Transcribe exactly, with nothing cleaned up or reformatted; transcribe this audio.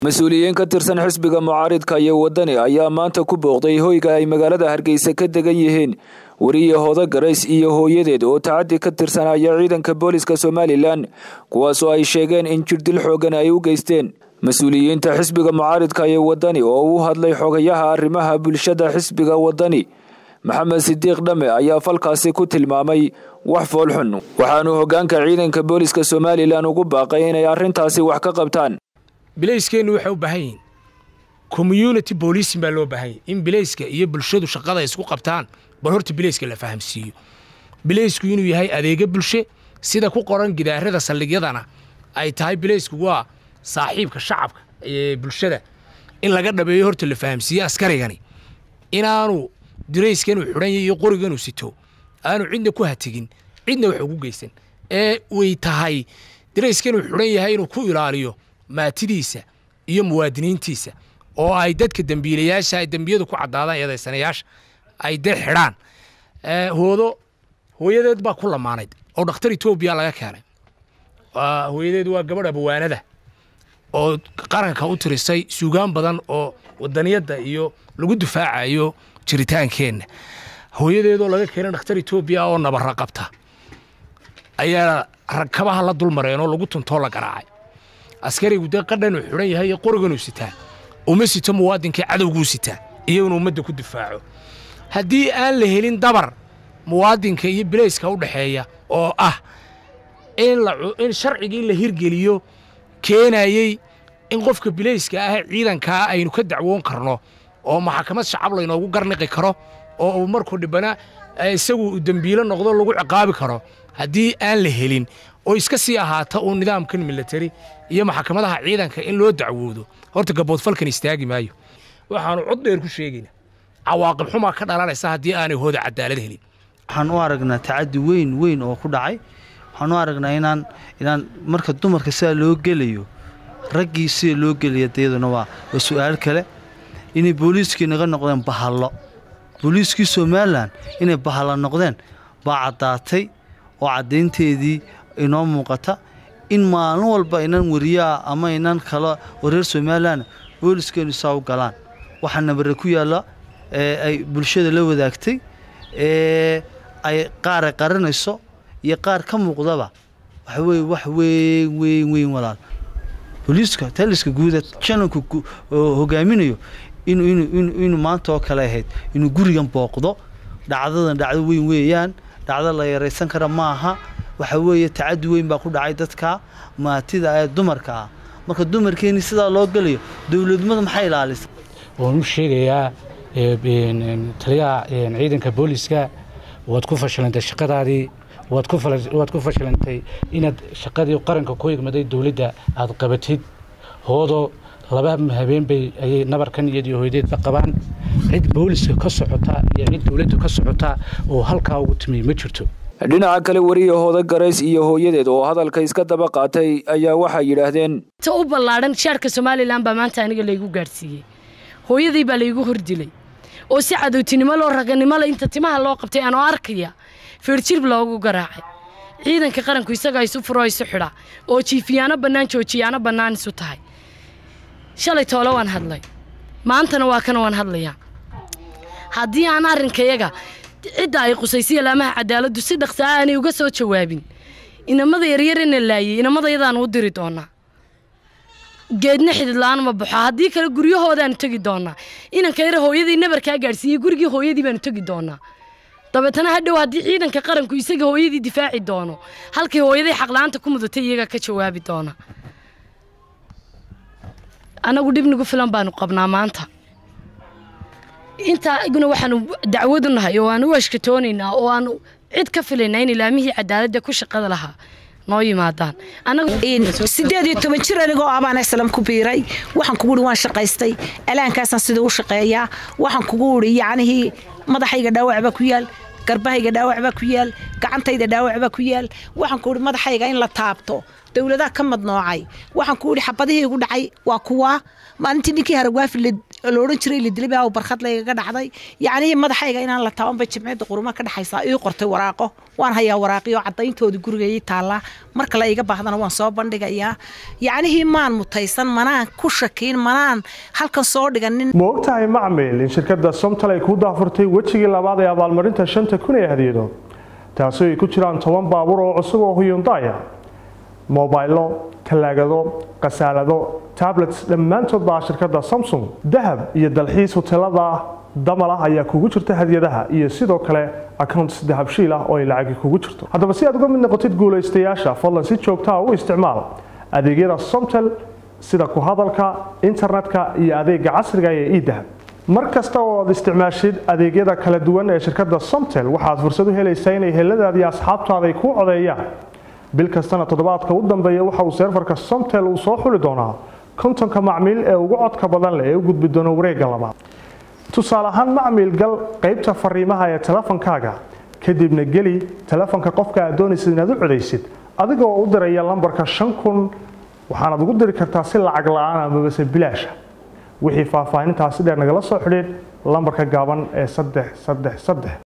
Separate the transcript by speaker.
Speaker 1: مسؤولين كترسن xisbiga mucaaridka iyo wadani ayaa maanta ku booqday hoyga ay magaalada Hargeysa ka degan yihiin wariye Hoodo Garays iyo Hoyadeed oo taacadi ka tirsanaya ciidanka booliska Somaliland kuwaas oo ay sheegeen in jidh dil xoogan ay u geysteen mas'uuliyiinta xisbiga mucaaridka iyo wadani oo uu hadlay xogayaha arrimaha bulshada xisbiga wadani Maxamed Sidiiq Dhame ayaa falkaasi ku tilmaamay wax fool xun waxaanu hogaanka ciidanka booliska Somaliland ugu baaqay inay arrintaasi wax ka qabtaan bileyskeenu waxa u baahan yihiin community policing baa loo baahan in bileyska iyo bulshadu shaqada isku qabtaan bal horta bileyska la fahamsiiyo bileysku inuu yahay adeega bulsho sida ku qoran gidaarada saldhigyadana ay tahay bileysku waa saaxiibka shacabka ee bulshada in laga dhabeeyo horta la fahamsiiyo askarigani inaanu bileyskeenu xidhan iyo qorigan u sito aanu cidna ku hatigin cidna wax ugu geysan ee way tahay bileyskeenu xidhan yahay inuu ku ilaaliyo maatidiisa iyo muwaadiniintiisa oo ay dadka dambiilayaasha ay dambiyadu ku cadaadaan eedaysanayaasha ay dad xidhaan ee hoodo hooyadeed baa ku lamaanayd oo dhakhtar Itoobiya laga keenay waa hooyadeed waa gabadh abwaanada oo qaranka u tirisay suugaan badan oo wadaniyada iyo lagu difaacayo jiritaankeena hooyadeed oo laga keenay dhakhtar Itoobiya oo nabar qabta ayaa rakabaha la dulmareen oo lagu tunto la garaacay askarigu dad qadhan u xiran yahay qorigan u sitaa uma sito muwaadinka cadawgu sitaa iyo inuu umada ku difaaco hadii aan la helin dabar muwaadinka iyo bileyska u dhaxeeya oo ah in la in sharciga la hirgeliyo keenayay in qofka bileyska ah ciidanka aynu ka dacwoon karno oo maxkamad shacab la inoogu garnaqi karo oo markuu dhibana isagu dambiilo noqdo lagu ciqaabi karo hadii aan la helin oo iska sii ahaata oo nidaamkan military iyo maxkamadaha ciidanka in loo dacwoodo horta gabood falkan istaagi maayo waxaanu cod dheer ku sheegaynaa cawaaqib xumaa ka dhalanaysa hadii aanay hooda cadaalad helin
Speaker 2: waxaan u aragnaa tacadi weyn weyn oo ku dhacay waxaan u aragnaa inaan inaan marka dumarka sida loo gelayo raggii sida loo geliyo deeduna waa su'aal kale inay booliiska naga noqdeen bahalo booliiskii Somaliland inay bahalo noqdeen baa cadaatay oo cadeynteedii inoo muuqata in maalin walba inaan wariyaa ama inaan kala wareer Somaliland booliiskeenu soo galaan waxa nabar ku yaala ee ay bulshada la wadaagtay ee ay qaar qaranayso iyo qaar ka muuqdaba wax weey wax weey weey weey walaal booliiska taliska guud ee channelku hogaaminayo inuu inuu inuu maanta oo kale ahayd inuu gurigan booqdo dhacdadan dhacdo weyn weeyaan dhacdo la yareysan kara maaha waxa weeye tacadi weyn baa ku dhacay dadka maatida ee dumarka ah marka dumarkeeni sida loo galayo dawladnimada maxay ilaalisay
Speaker 3: oo u sheegayaa ee taliyaha ciidanka booliska wad ku fashilantay shaqadaadii wad ku wad ku fashilantay inaad shaqadii qaranka ku yigmaday dawladda aad qabatid hoodo laba habeen bay ay nabarkan iyo hooyadeed ba qabaan cid booliska ka socota iyo cid dawladda ka socota oo halka ugu timay ma jirto dhinaca kale wariye Hoodo Garays iyo Hoyadeed oo hadalka iska daba qaatay ayaa waxay yiraahdeen
Speaker 4: ta u ballaaran sharka Somaliland ba maanta aniga la igu gaarsiiyay hooyadii baa la igu hordilay oo si cadowtinimo loo raganimo la inta timaha loo qabtay aan arkaya firjir loogu garaacay ciidanka qaranku isaga ay soo furo isu xidha oo jiifiyaana banaan joojiyana banaan isu tahay shalay toolo waan hadlay maantana waa kana waan hadlayaa hadii aan arrinkayaga cid ay qusaysiyo laamaha cadaaladdu si dhaqso ah aanay uga soo jawaabin inamada yaryar in laayay inamada yadaan u diri doona geedna xidid laan ma baxo hadii kale guryahoodan tagi doona inanka yar hooyadii nabarka gaarsiiyay gurigii hooyadii baan tagi doona dabeetana hadhow hadii ciidanka qaranku isaga hooyadii difaaci doono halkii hooyadii xaq la'aanta ku mudatay iyaga ka jawaabi doona anagu dibnigu filan baan qabnaa maanta inta iguna waxaan dacwad u nahay oo aan u ashkatoonayna oo aan cid ka filaynaa in ilaamihii cadaaladda ku shaqada lahaa noo yimaadaan anagu
Speaker 5: sideed iyo toban jir anigoo abaan islam ku biiray waxaan kugu waan shaqaystay alaankaasaan sida u shaqeeyaa waxaan kugu wuri yaanihi madaxayga dhaawac ba ku yaal garbahayga dhaawac ba ku yaal gacantayda dhaawac ba ku yaal waxaan ku wuri madaxayga in la taabto dawladaha ka madnoocay waxaan ku wuri xabadihii igu dhacay waa kuwa maalintii ninkii haragwaafi looran jiray la dilay baa barxad layga dhacday yaani madaxayga inaan la taaban ba jimcada quruma ka dhaxaysa ii qortay waraaqo waan hayaa waraaqiyo cadayntooda gurigeeyay taala marka la iga baahdana waan soo bandhigayaa yaani maan mutaysan manaan ku shakiin manaan halkan soo dhiganin
Speaker 6: ma ogtahay macmiil in shirkadda Somtal ay ku daafurtay wajigii labaad ee abaalmarinta shanta kun ee hadiyado taasoo ay ku jiraan toban baabuur oo cusub oo Hyundai موبايلو تلاجدو قسالدو تابلتس dhammaantood baa shirkadda Samsung dahab iyo dalxiis hotelada damala ayaa kugu jirta hadiyadaha iyo sidoo kale accounts dahab shiil ah oo ay lacag kugu jirto hadaba si aad uga mid noqotid guuleystayaasha fadlan si joogto ah u isticmaal adeegyada Somtal sida ku hadalka internetka iyo adeega casriga ah ee e-dahab markasta oo aad isticmaashid adeegyada kala duwan ee shirkadda Somtal waxaad fursad u helaysaa in eheladaada iyo asxaabtaada ay ku codeeyaan bil kastana toddobaadka u dambeeya waxa uu serverka Somtal uu soo xuli doonaa kontonka macmiil ee ugu codka badan leh ee u gudbi doona wareegga labaad tusaale ahaan macmiil gal qaybta fariimaha ee telefonkaaga kadibna geli telefonka qofka aad doonaysid inaad u codeysid adigoo u diraya lambarka shan kun waxaad ugu diri kartaa si lacag la'aan ama base bilaash wixii faahfaahintaasi dheer nagala soo xidhiid lambarka gaaban ee saddex saddex saddex